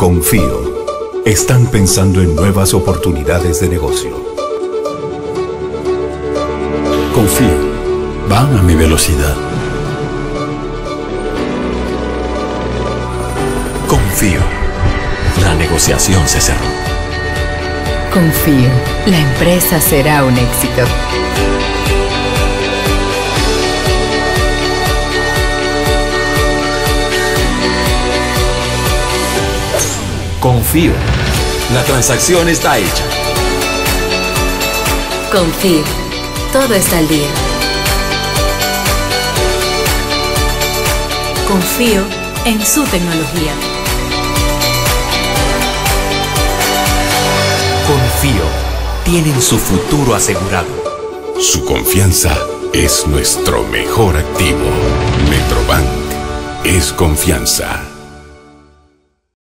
Confío. Están pensando en nuevas oportunidades de negocio. Confío. Van a mi velocidad. Confío. La negociación se cerró. Confío. La empresa será un éxito. Confío. La transacción está hecha. Confío. Todo está al día. Confío en su tecnología. Confío. Tienen su futuro asegurado. Su confianza es nuestro mejor activo. Metrobank es confianza.